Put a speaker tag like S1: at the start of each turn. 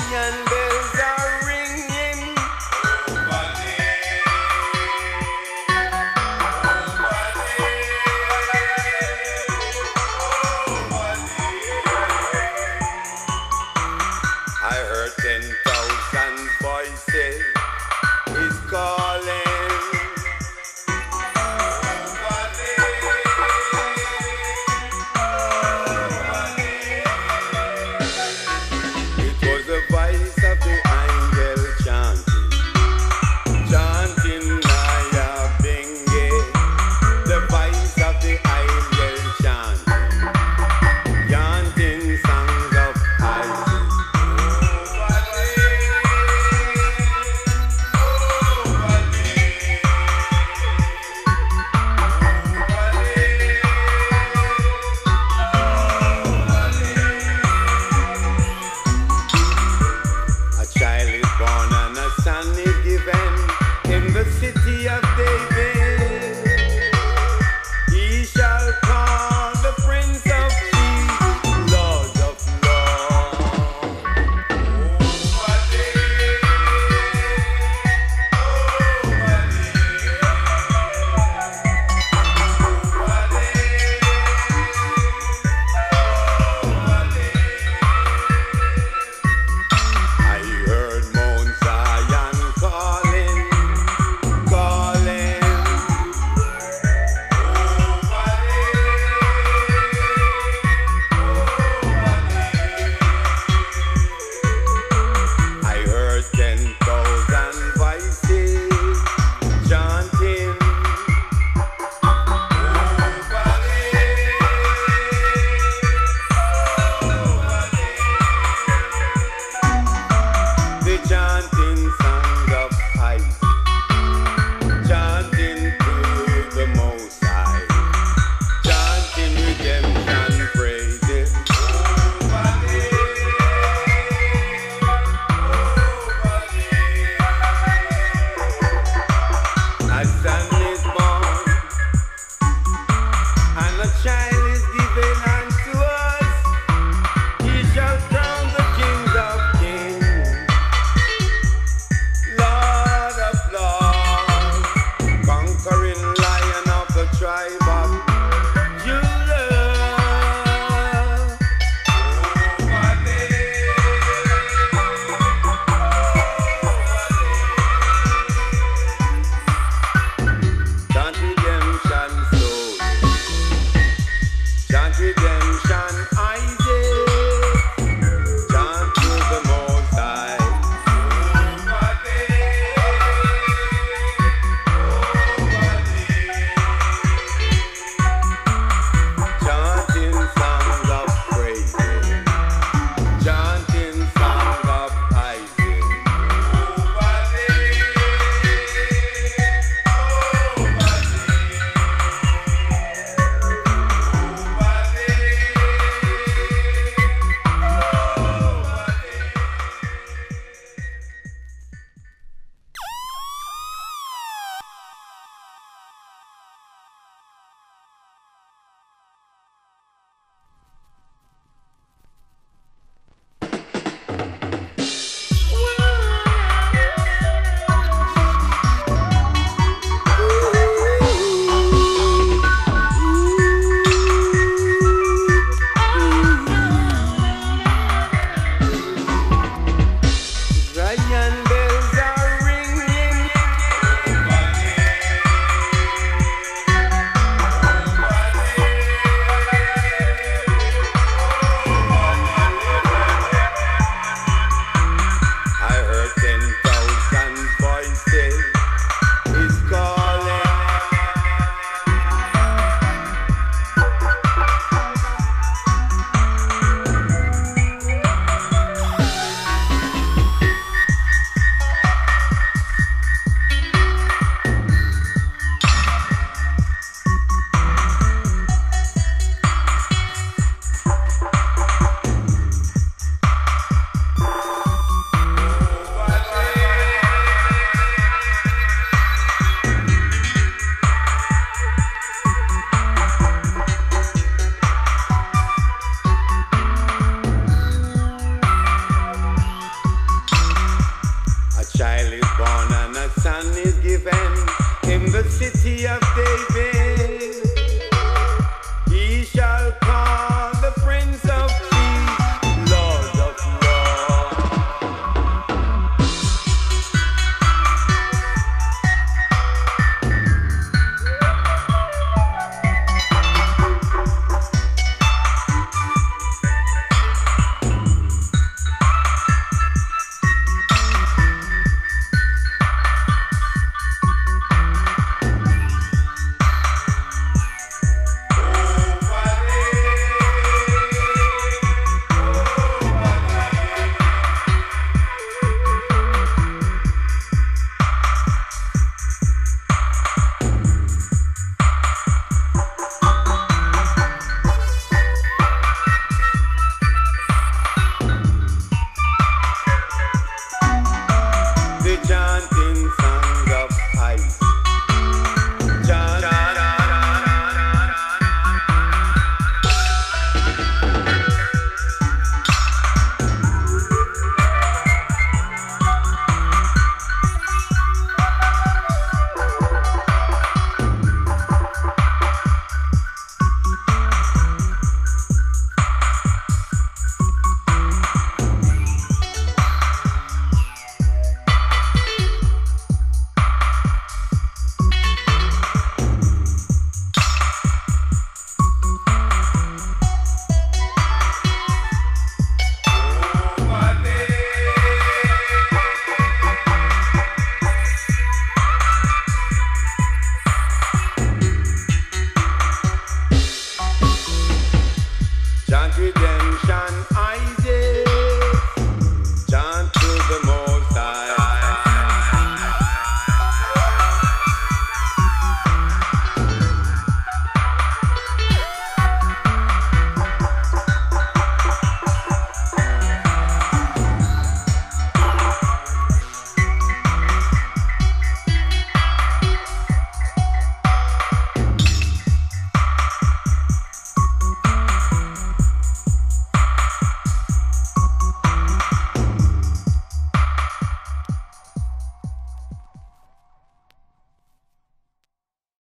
S1: bells are ringing. I heard 10,000 voices is calling. It was the voice of the angel chanting, chanting Naya Binge. The voice of the angel chanting, chanting songs of Isis. A child is born and a son is given in the city of David. He shall call the Prince of Peace, Lord of Lords. I heard Mount Zion calling, calling. I heard 10,000 voices chanting. The chanting songs of ice, chanting to the Most High, chanting redemption praises. A son is born, and a child is given unto us. He shall crown the King of Kings, Lord of Lords, conquering Lion of the tribe of Judah. Chant redemption slowly, chant redemption Isaac, chant to the Most High. Chanting songs of praise, chanting songs of Isaac. chant redemption, I